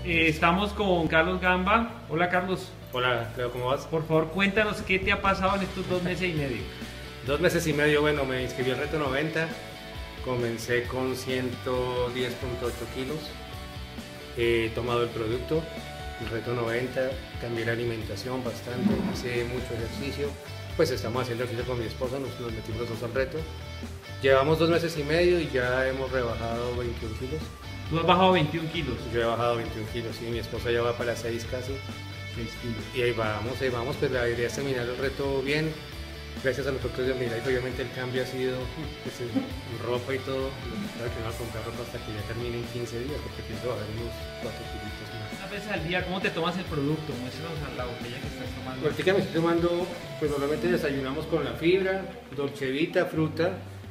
Estamos con Carlos Gamba. Hola Carlos, Hola, Leo, ¿cómo vas? por favor cuéntanos qué te ha pasado en estos 2 meses y medio. 2 meses y medio, bueno, me inscribí al reto 90, comencé con 110.8 kilos, he tomado el producto, el reto 90, cambié la alimentación bastante, hice mucho ejercicio, pues estamos haciendo ejercicio con mi esposa, nos metimos los dos al reto. Llevamos 2 meses y medio y ya hemos rebajado 21 kilos. Tú has bajado 21 kilos. Yo he bajado 21 kilos, y mi esposa ya va para 6 casi. 6 kilos. Y ahí vamos, pues la idea es terminar el reto bien. Gracias a los doctores de Omnilife, obviamente el cambio ha sido pues, en ropa y todo. Claro que no voy a comprar ropa hasta que ya termine en 15 días, porque pienso bajar unos 4 kilitos más. Una vez al día, ¿cómo te tomas el producto? Muéstranos a la botella que estás tomando. Ahorita me estoy tomando, pues normalmente desayunamos con la fibra, Dolce Vita, fruta,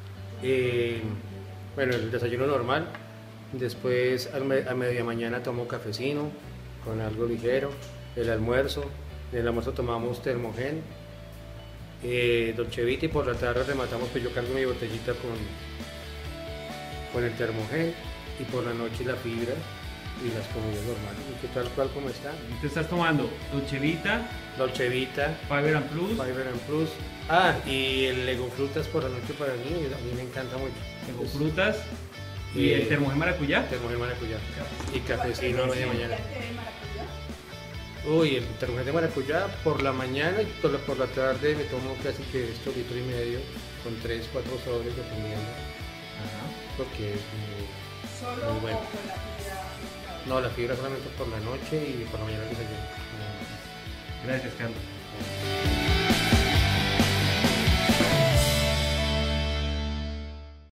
bueno, el desayuno normal. Después a media mañana tomo cafecino con algo ligero. El almuerzo, en el almuerzo tomamos Termogen, Dolce Vita, y por la tarde rematamos, pues yo cargo mi botellita con el Termogen, y por la noche la fibra y las comidas normales. ¿Y qué tal cual como está? Te estás tomando Dolce Vita, Dolce Vita, Fiber and Plus, Fiber and Plus. Y el Lego Frutas por la noche para mí, a mí me encanta mucho. tengo frutas y el Termogen Maracuyá. Termogen maracuyá y cafecino a media mañana. Uy, el termogen de maracuyá por la mañana, y por la tarde me tomo casi que esto, 1,5 litros con 3, 4 sobres dependiendo. Ajá. Porque es ¿Solo muy bueno. o con la fibra? No, la fibra solamente por la noche y por la mañana el desayuno. Gracias, Carlos.